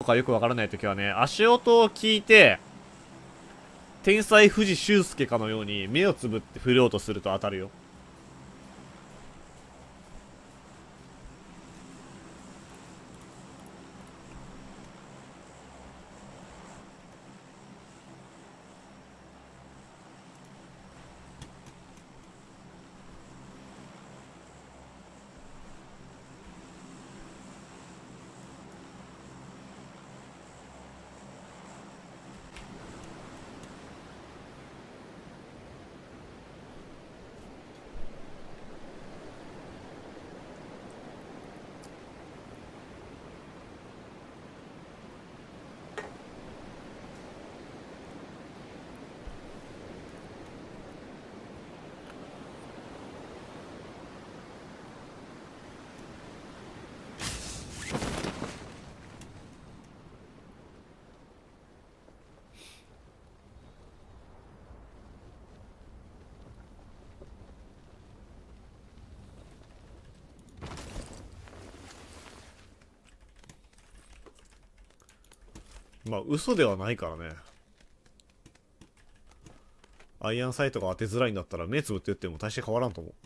とかよくわからないときはね、足音を聞いて、天才富士修介かのように目をつぶって振ろうとすると当たるよ。まあ嘘ではないからね。アイアンサイトが当てづらいんだったら目つぶって打っても大して変わらんと思う。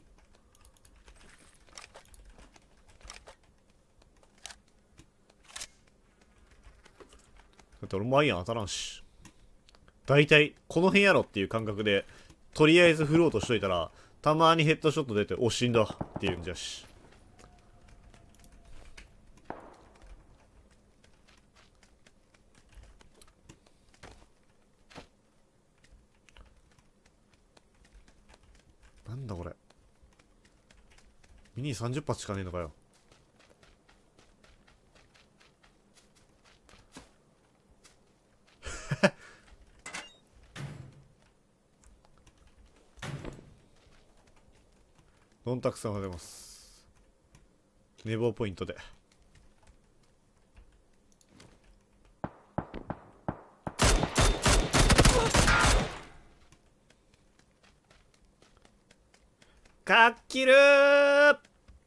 だって俺もアイアン当たらんし。大体この辺やろっていう感覚でとりあえず振ろうとしといたら、たまにヘッドショット出てお死んだっていうんじゃし。なんだこれ、ミニ30発しかねえのかよ。どんたくさんが出ます。寝坊ポイントで。かっきるー。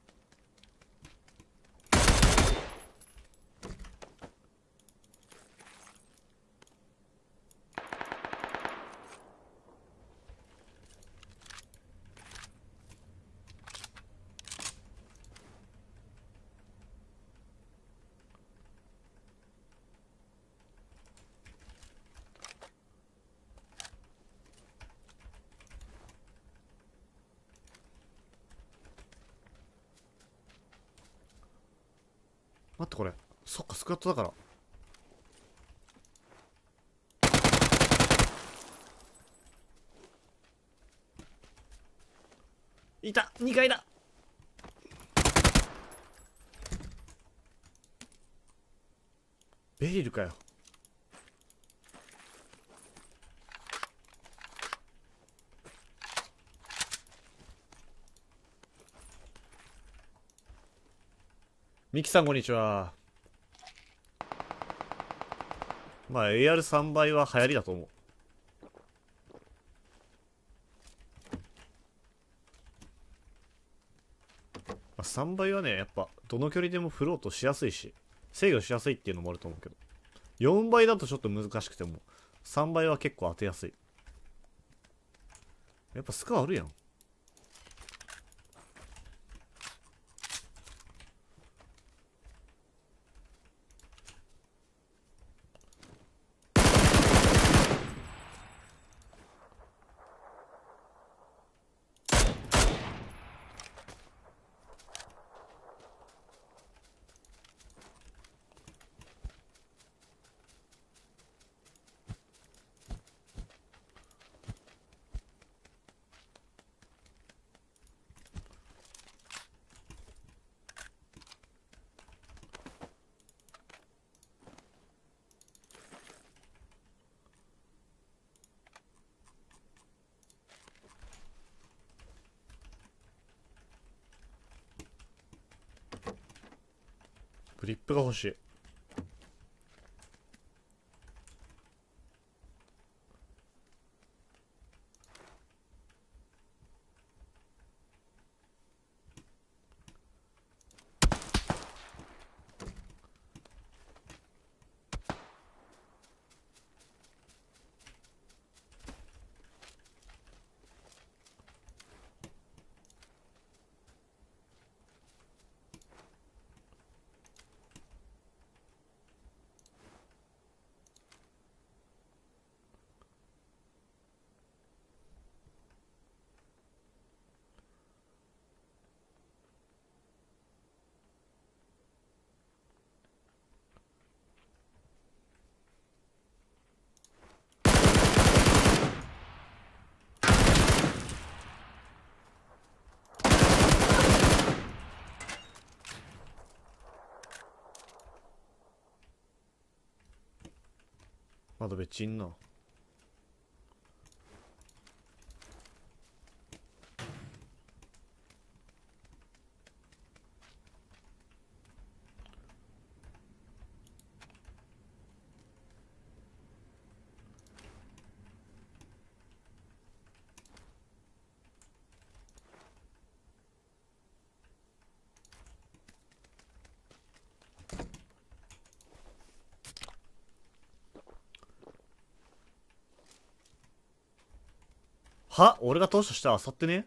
待ってこれ、そっかスクワットだから。いた、2階だ。ベリルかよ。ミキさんこんにちは。まあ AR3 倍は流行りだと思う。まあ、3倍はね、やっぱどの距離でも振ろうとしやすいし制御しやすいっていうのもあると思うけど、4倍だとちょっと難しくても3倍は結構当てやすい。やっぱスコアあるやん。グリップが欲しい。 まだ別にいんな。は、俺が当初してあさってね。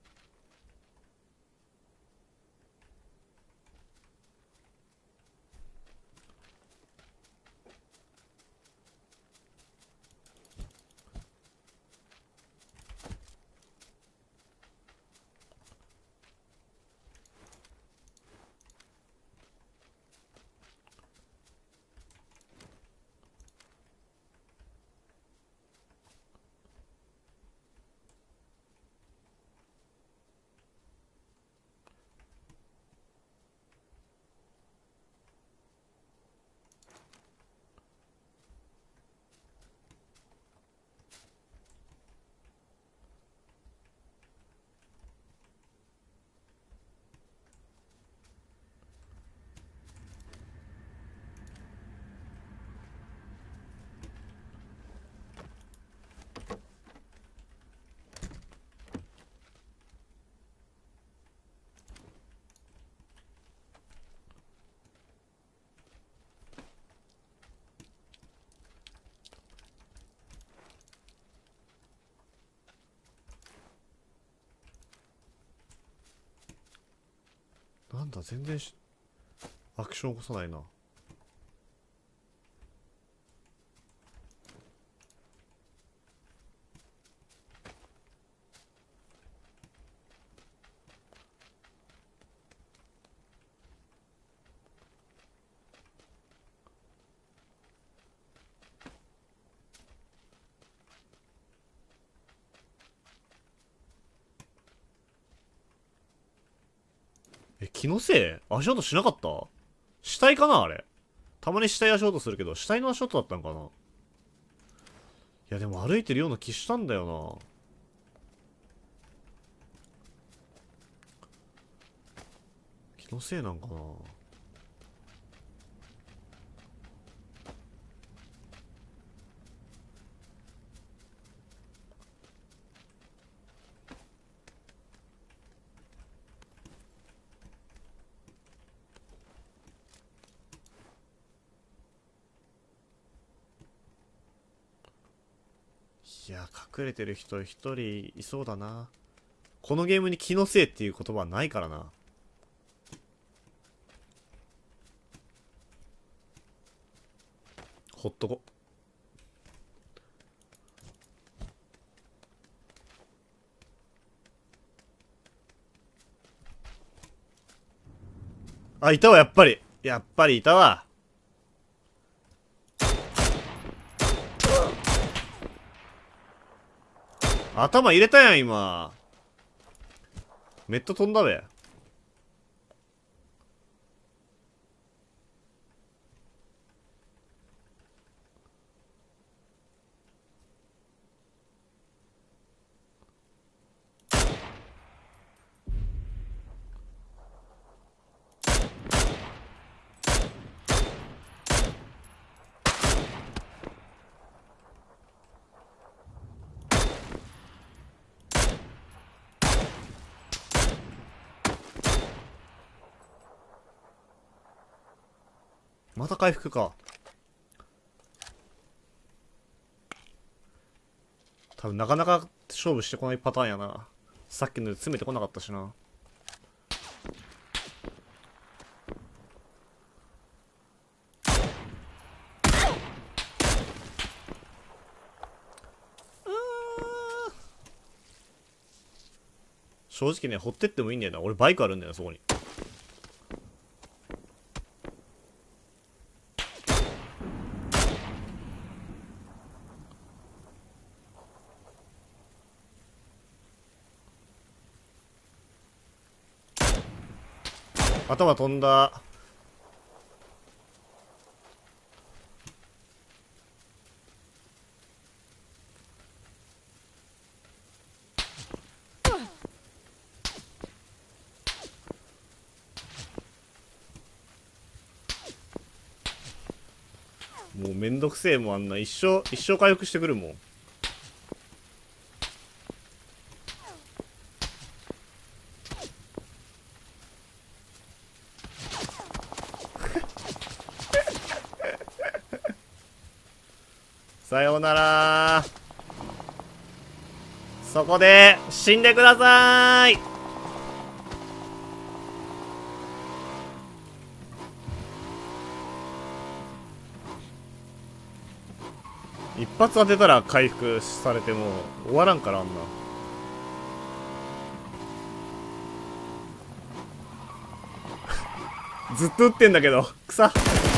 なんだ、全然アクション起こさないな。気のせい足音しなかった？死体かなあれ。たまに死体足音するけど、死体の足音だったんかな。いやでも歩いてるような気したんだよな。気のせいなんかな。いや、隠れてる人一人いそうだな。このゲームに気のせいっていう言葉はないからな。ほっとこ。あ、いたわ、やっぱり。やっぱりいたわ。頭入れたやん、今。メット飛んだべ。また回復か。多分なかなか勝負してこないパターンやな。さっきので詰めてこなかったしな。正直ね、掘ってってもいいんだよな。俺バイクあるんだよ、そこに。頭飛んだ。 もうめんどくせえもん、あんな一生回復してくるもん。さようなら。そこで死んでくださーい。一発当てたら回復されても終わらんからあんな。ずっと撃ってんだけど草。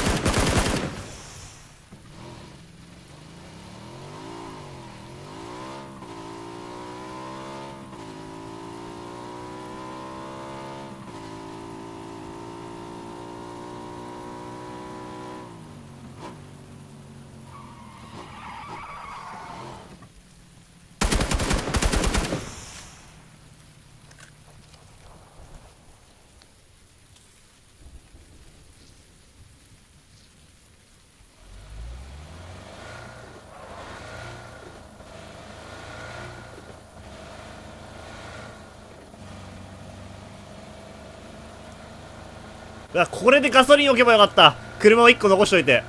これでガソリン置けばよかった。車を1個残しといて。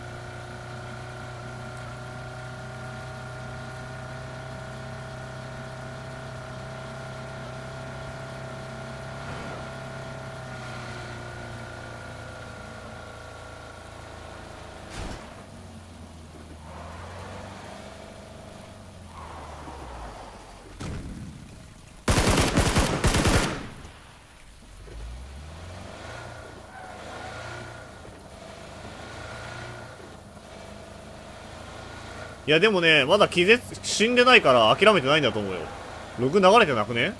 いやでもね、まだ死んでないから諦めてないんだと思うよ。ログ流れてなくね？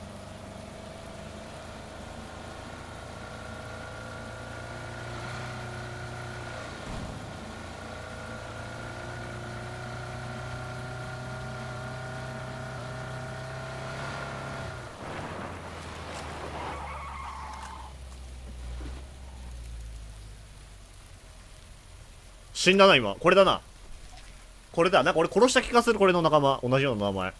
死んだな今。これだな。これだ。なんか俺殺した気がする、これの仲間。同じような名前。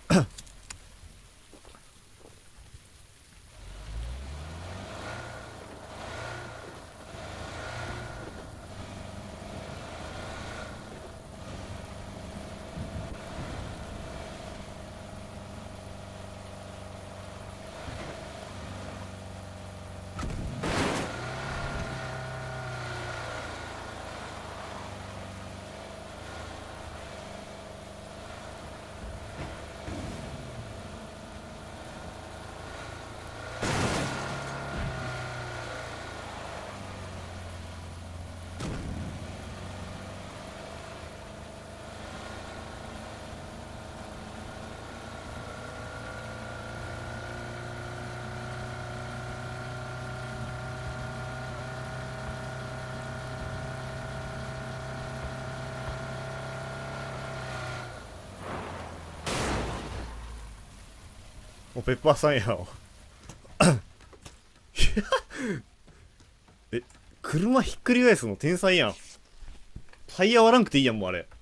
お、ペッパーさんや。え、車ひっくり返すの天才やん。タイヤ割らんくていいやん、もうあれ。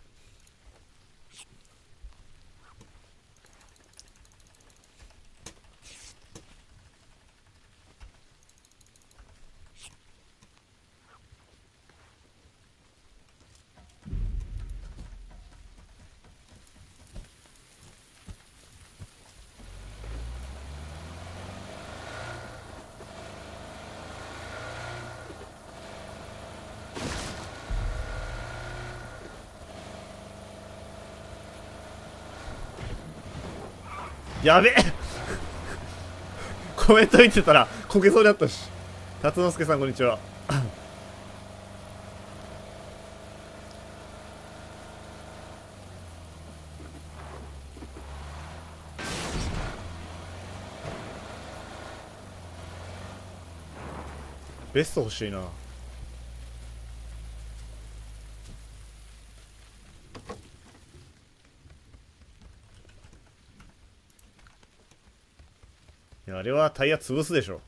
やべえ。コメント見てたらこけそうだったし。辰之助さんこんにちは。ベスト欲しいな。いや、あれはタイヤ潰すでしょ。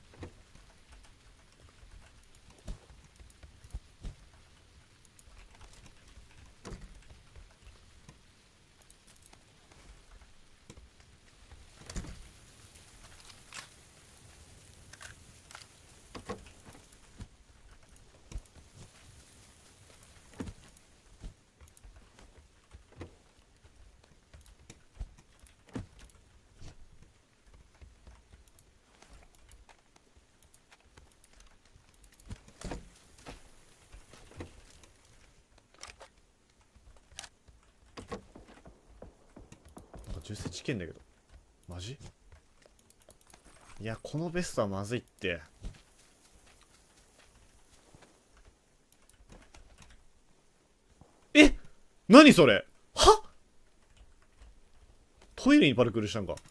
10センチいけんだけど。マジ？いや、このベストはまずいって。え、何それ？は？トイレにパルクールしたんか。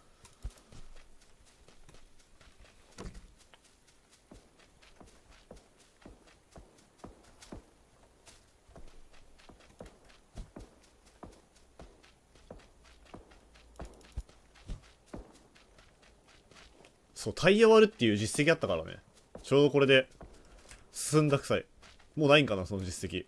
そう、タイヤ割るっていう実績あったからね。ちょうどこれで進んだくさい。もうないんかな、その実績。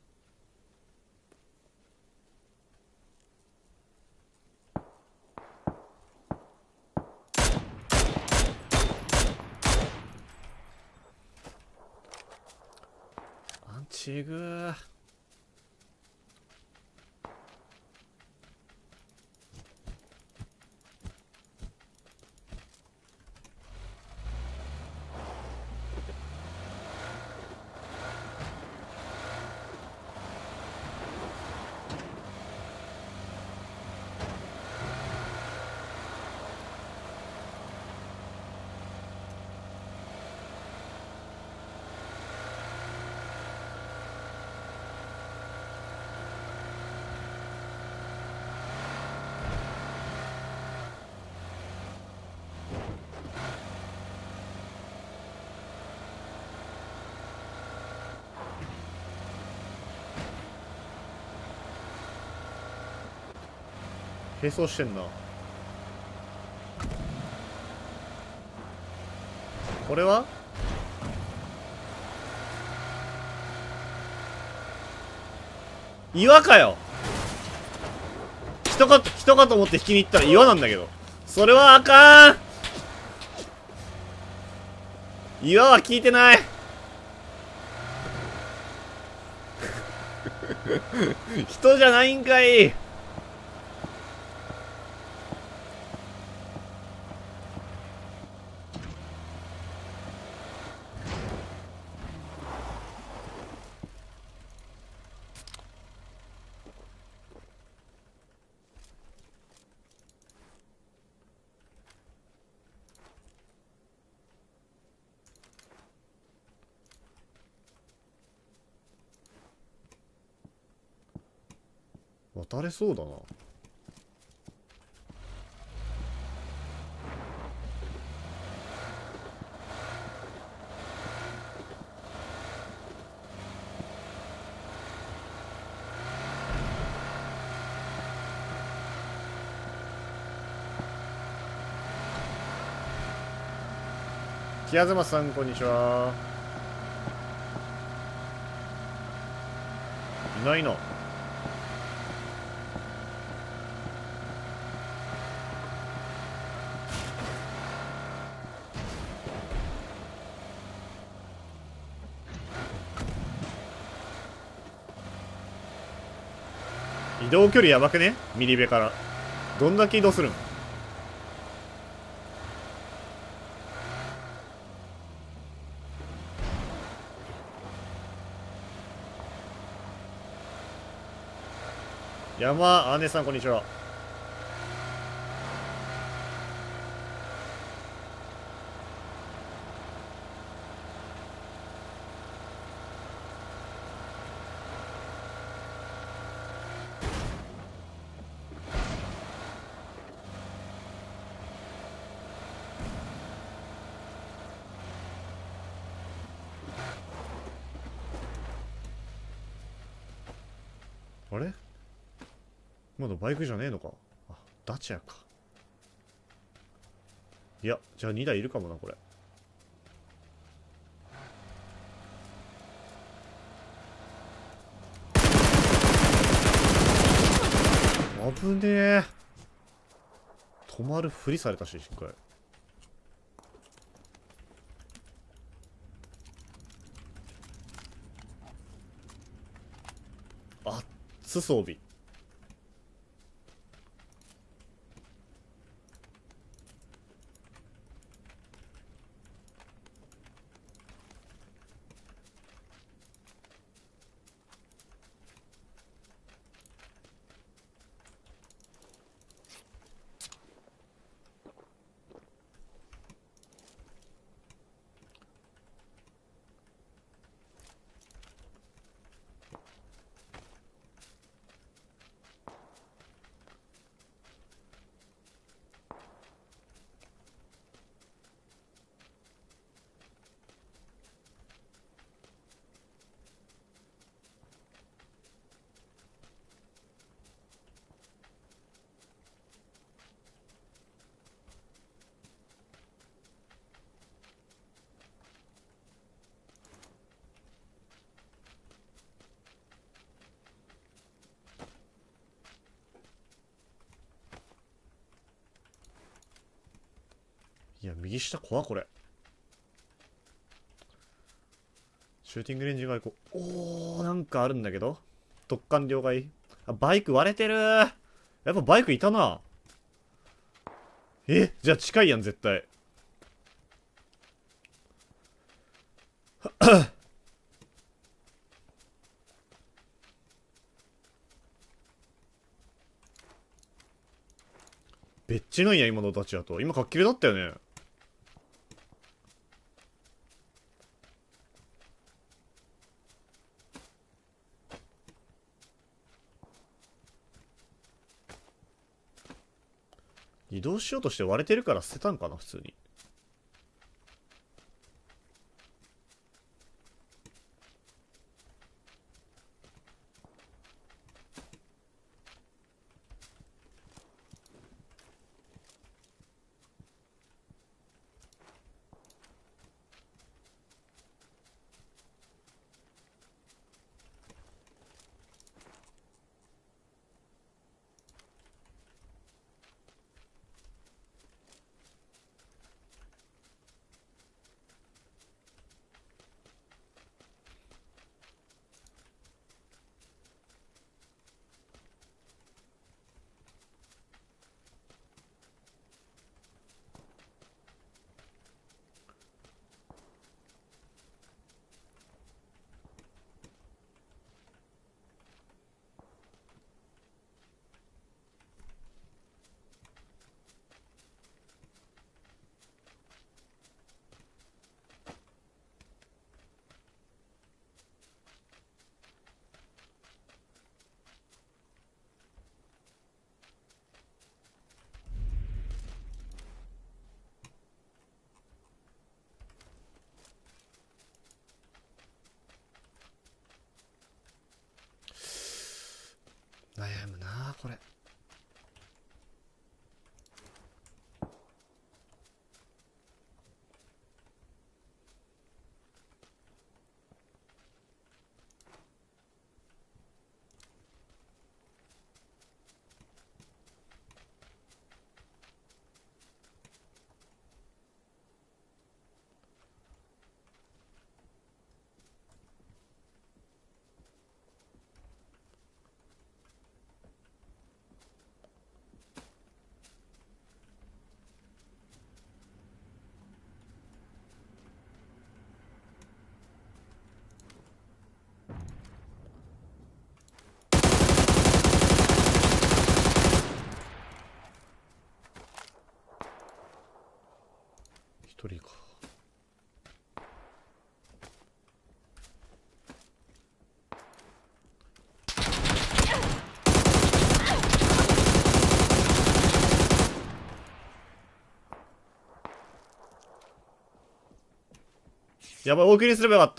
アンチグー。並走してんな。これは岩かよ。人かと思って引きに行ったら岩なんだけど。それはあかん。岩は効いてない。人じゃないんかい。渡れそうだな。木東さんこんにちは。いないな。移動距離やばくね？ミリベから。どんだけ移動するん？山姉さんこんにちは。あれまだバイクじゃねえのか。あ、ダチャか。いや、じゃあ2台いるかもな、これ。危ねえ。止まるふりされたし、しっかり。あっつ装備。 や、右下怖っこれ。シューティングレンジが行こう。おー、なんかあるんだけど。突貫了解。あ、バイク割れてる。やっぱバイクいたな。え、じゃあ近いやん、絶対。べっちなんや、今のたちだと。今、かっきりだったよね。移動しようとして割れてるから捨てたんかな、普通に。悩むなこれ。一人か。やばい、大切りすればよかった。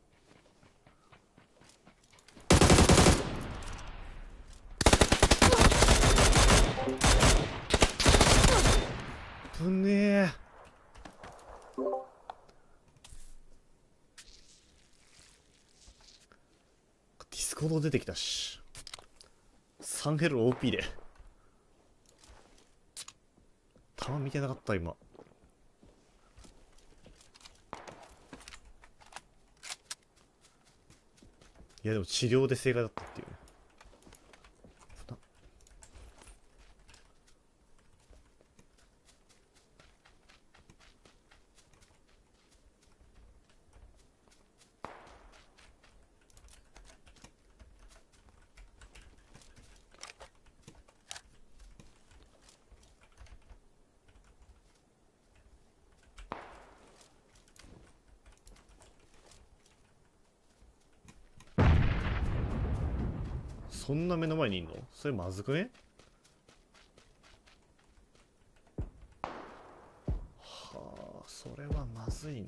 ぶねえ。ディスコード出てきたし。サンヘル OP で。弾見てなかった、今。いや、でも治療で正解だったっていうね。そんな目の前にいんの？それまずくね？はあ、それはまずいね。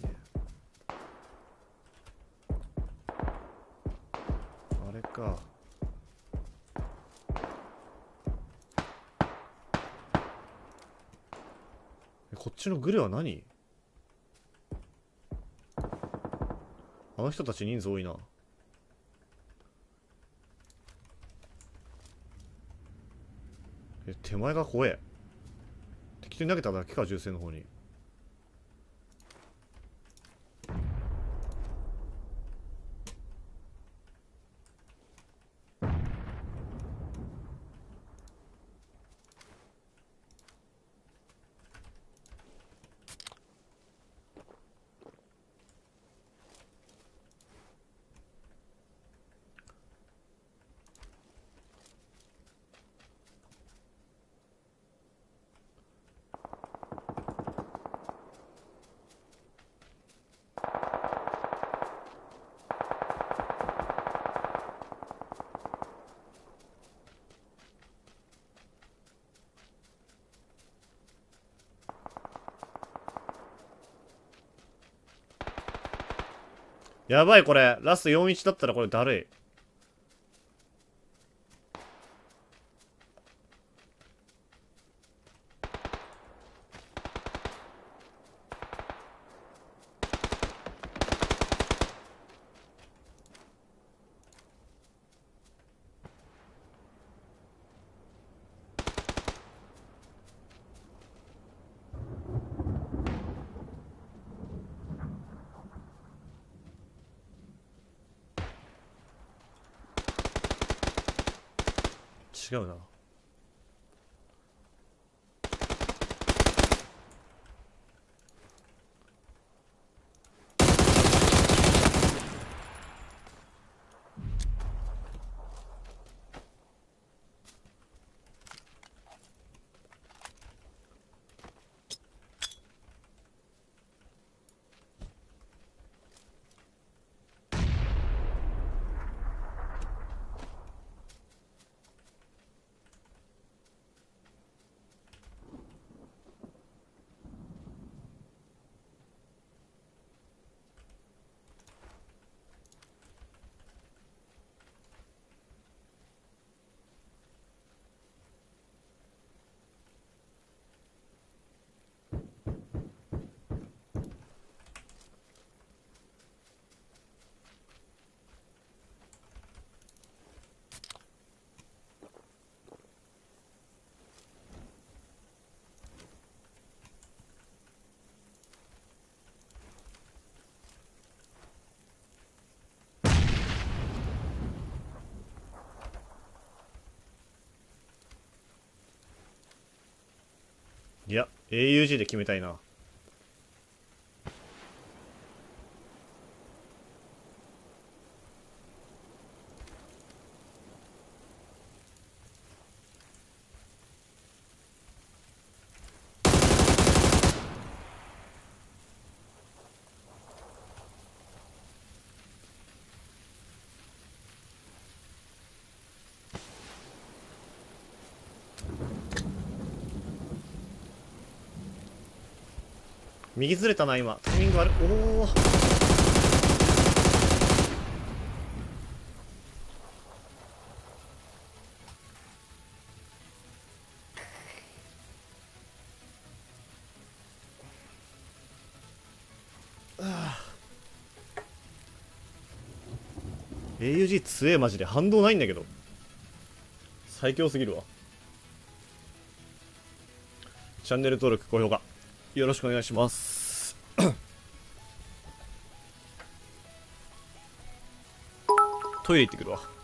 あれか。こっちのグレは何？あの人たち人数多いな。手前が怖え。適当に投げただけか、銃声の方に。 やばいこれ。ラスト41だったらこれだるい。違うな。いや、AUG で決めたいな。右ずれたな今。タイミング悪い。おお。AUG 強えマジで反動ないんだけど。最強すぎるわ。チャンネル登録高評価よろしくお願いしますトイレ行ってくるわ。